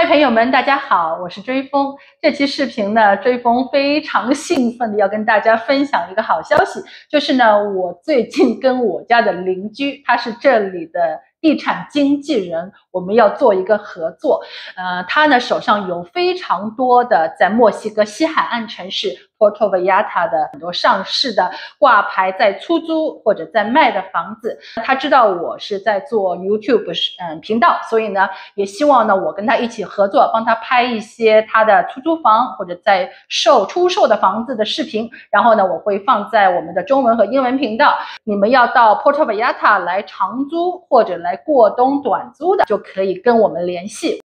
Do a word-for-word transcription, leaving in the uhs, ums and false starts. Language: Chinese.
嗨，朋友们，大家好，我是追风。这期视频呢，追风非常兴奋的要跟大家分享一个好消息，就是呢，我最近跟我家的邻居，他是这里的地产经纪人，我们要做一个合作。呃，他呢手上有非常多的在墨西哥西海岸城市 Puerto Vallarta 的很多上市的挂牌在出租或者在卖的房子。他知道我是在做 YouTube 嗯频道，所以呢也希望呢我跟他一起合作，帮他拍一些他的出租房或者在售出售的房子的视频，然后呢我会放在我们的中文和英文频道。你们要到 Puerto Vallarta 来长租或者来过冬短租的，就可以跟我们联系。